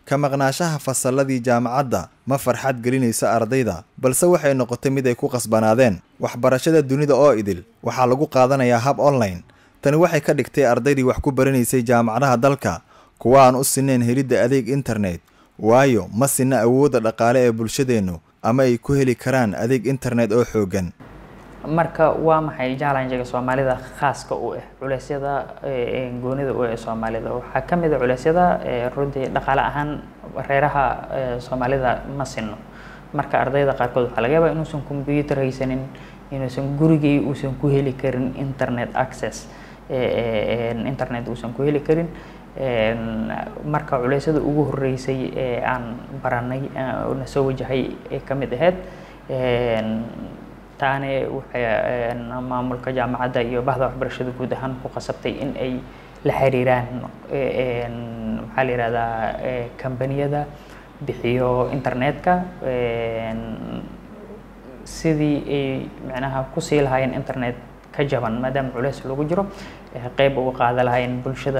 ka maqnaashaha fasalladii jaamacadda ma farxad gelinaysa ardayda balse waxay noqotay mid ay ku qasbanaadeen waxbarashada dunida oo idil waxaa lagu qaadanayaa hab online tani waxay ka dhigtay ardaydii wax ku baranaysay jaamacadaha dalka kuwa aan u sinnayn helidda adeeg internet waayo ma sinna awoodda dhaqaale ee bulshadeennu ama ay ku heli karaan adeeg internet oo xooggan marka waa maxay challenge-ga Soomaalida khaaska u ah culeysyada goonida u ah Soomaalida waxa kamid ah culeysyada runtii dhaqaale ahaan reeraha Soomaalida ma sinno marka ardayda qaarkood waxa laga yaabaa inuusan computer haysanin inuusan gurigii uusan ku heli karin internet access internet uusan ku heli karin marka culeysyada ugu horeysay aan baranay oo soo wajahay kamid ahayd taane waxay maamulka jaamacadda iyo bahda waxbarashada guud ahaan ku qasabtay in ay la xiriiraan maxaa la yiraahdaa kambaniyada bixiyo internetka sidii ay macnaha ku sii lahaayeen internet ka jaban maadaama culeys lagu jiro qayb uga qaada lahaayeen bulshada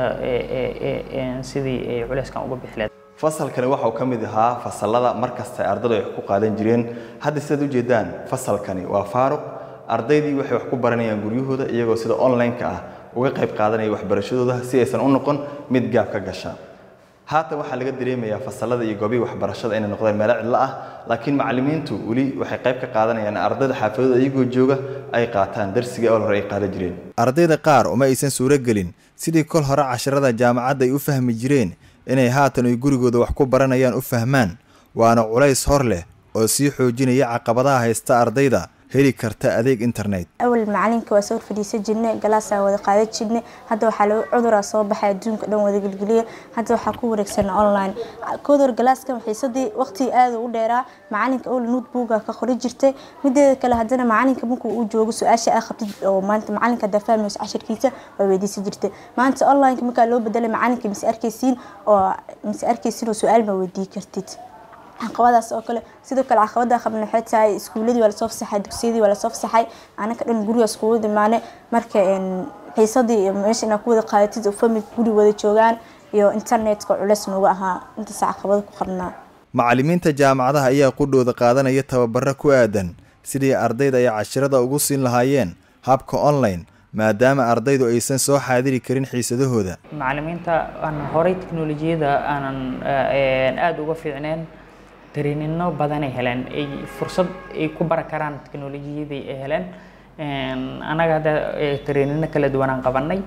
sidii ay culeyskan uga bixi lahayd fasalkani waxa uu ka mid ahaa fasallada markasta ay ardaydu wax ku qaadan jireen hadda sida u jeedaan fasalkani waa faaruq ardaydii waxay wax ku baranayaan guryahooda iyagoo sida online-ka ah uga qayb qaadanaya waxbarashadooda si aysan u noqon mid gaab ka gasha haatan waxaa laga dareemayaa fasallada iyo goobaha waxbarashada inay noqdaan meel cidla ah laakiin macallimiintu wali waxay qayb ka qaadanayaan ardayda xaafadooda iyagoo jooga ay qaataan darsiga oo hore ay qaadan jireen ardayda qaar uma aysan suuro gelin sidii kol hore casharada jaamacadda ay u fahmi jireen inay haatan ay gurigooda wax ku baranayaan u fahmaan waana culays hor leh oo sii xoojinaya caqabadaha haysta ardayda heli karta adeeg internet awal macalinka waa soo fadhiisan jirnay galaas wada qaadan jirnay hadda waxa loo cudur soo baxay adduunka dhan wada galgaliya hadda waxa ku wareegsan online koodor galaaska xiisadii waqti aad u dheeraa macalinka oo notebook ka qori jirtay mideeda kale hadana macalinka markuu uu joogo su'aasha qabtid oo maanta macalinka dafahmayso casharkiisa way weydiisan jirtay maanta online marka loo bedelay macalinka mis arkaysiin oo su'aal ma weydii kartid caqabadaas oo kale sidoo kale caqabada qabna xitaa iskuuladii wala soo fasaxay dugsiyadii wala soo fasaxay anaka dhan guriga iskuulada maane marka xiisadii meeshana ku wada qaadatid oo family guri wada joogaan iyo internetka culeys nooga ahaa inta caqabada ku qabnaa macallimiinta jaamacadaha ayaa qudhooda qaadanaya tababaro ku aadan sidii ardayda ay casharada ugu siin lahaayeen habka online maadaama ardaydu aysan soo xaadiri karin xiisadahooda macallimiinta aan horay teknolojiyada aanan aad uga fiicneen traininno badan ay heleen ay fursad ay ku baran karaan teknolojiyada ay heleen anaga hada traininno kala duwan aan qabanay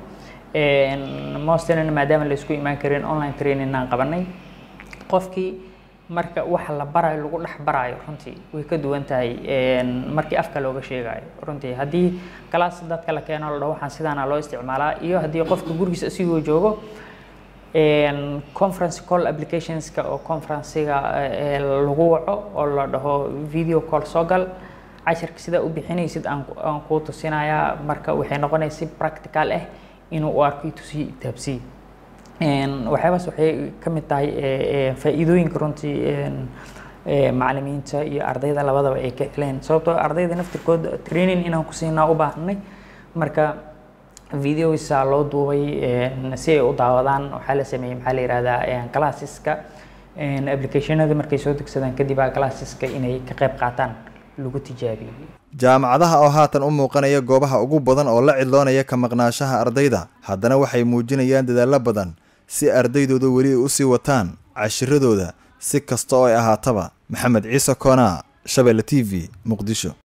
mostly maadaama la isku imaan karin online training aan qabanay qofkii marka waxa la barayo lagu dhex barayo runtii way ka duwan tahay markii afka looga sheegayo runtii haddii class dadka la keeno la dhaho waxaan sidaana loo isticmaalaa iyo haddii qofka gurigiisa asigoo joogo conference call applications ka oo conference-ga lagu waco oo la dhaho video call soo gal casharka sida u bixinaysid aan ku tusinayaa marka waxay noqonaysaa practical ah inuu u arko tusi taabsi waxyaabas waxay ka mid tahay faa'iidooyinka runtii macallimiinta iyo ardayda labadaba ay ka heleen sababtoo ardayda naftirkooda training inaan ku siinaa u baahnay marka videos loo duubay si ay u daawadaan waxa la sameeyay maxaa la yiraahdaa classeska applicationada markay soo degsadaan kadib classeska inay ka qayb qaataan lagu tijaabiyo jaamacadaha oo haatan u muuqanaya goobaha ugu badan oo la cidloonaya ka maqnaashaha ardayda haddana waxay muujinayaan dadaalo badan si ardaydooda weli ay u sii wataan cashiradooda si kasta oo ay ahaataba maxamed ciise koona Shabeelle TV Muqdisho